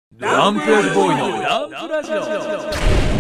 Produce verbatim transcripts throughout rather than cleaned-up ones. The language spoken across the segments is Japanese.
ランプラジボーイのランプラジオ。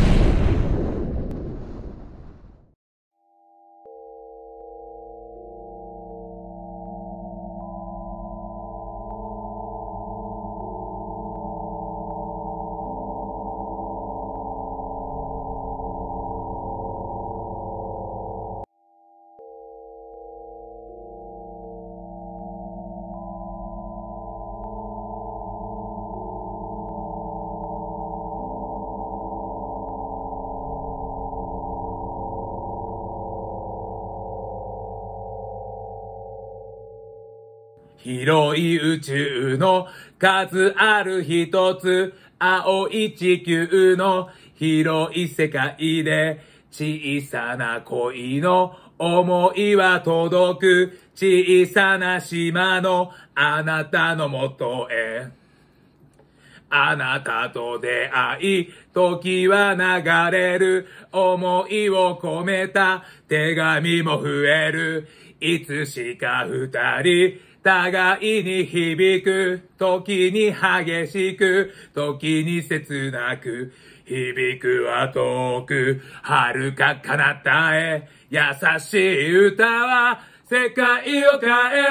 広い宇宙の数ある一つ、青い地球の広い世界で、小さな恋の思いは届く、小さな島のあなたのもとへ。あなたと出会い、時は流れる、思いを込めた手紙も増える、いつしか二人、互いに響く、時に激しく、時に切なく、響くは遠く、遥か彼方へ、優しい歌は世界を変え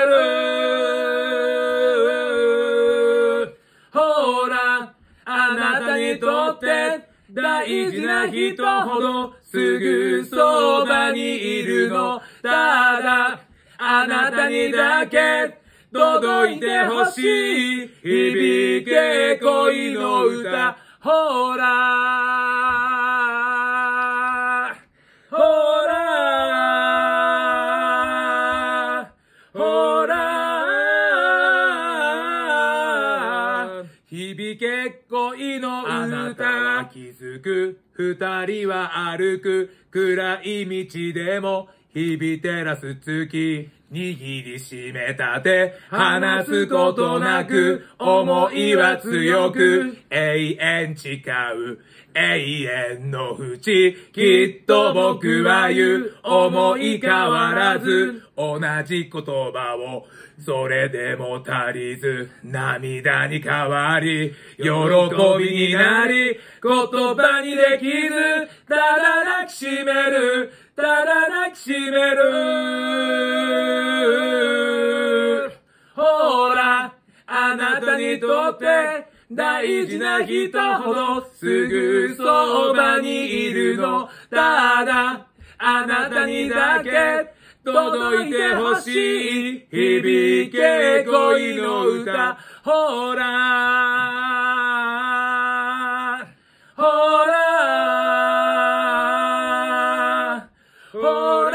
る。ほら、あなたにとって大事な人ほどすぐそばにいるの。ただ、あなたにだけ届いてほしい。響け恋の歌。ほら、ほら、ほら、響け恋の歌。あなたは気づく。二人は歩く。暗い道でも響いてらす月。握りしめた手、離すことなく、思いは強く、永遠誓う、永遠の淵、きっと僕は言う、思い変わらず、同じ言葉を、それでも足りず、涙に変わり、喜びになり、言葉にできず、ただ抱きしめる、ただ抱きしめる。ほら、あなたにとって大事な人ほどすぐそばにいるの。ただ、あなたにだけ届いてほしい。響け恋の歌。ほら、ほら、ほ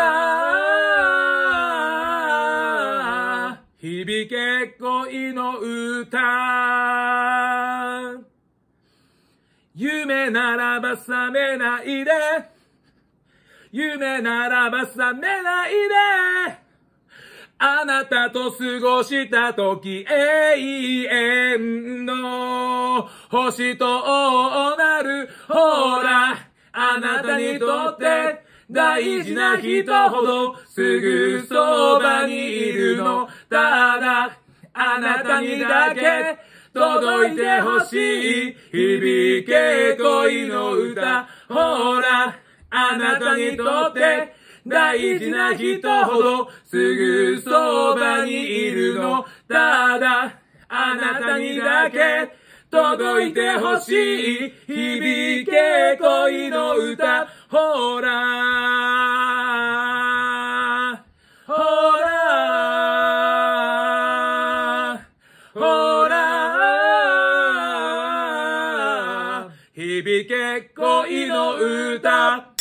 ら、響け恋の歌。夢ならば覚めないで、夢ならば覚めないで、あなたと過ごした時、永遠の星となる。ほら、あなたにとって大事な人ほどすぐそばにいるの。ただ、あなたにだけ届いてほしい。響け恋の歌。ほら、あなたにとって大事な人ほどすぐそばにいるの。ただ、あなたにだけ届いてほしい。響け恋の歌。ほら、ほら、ほら、響け恋の歌。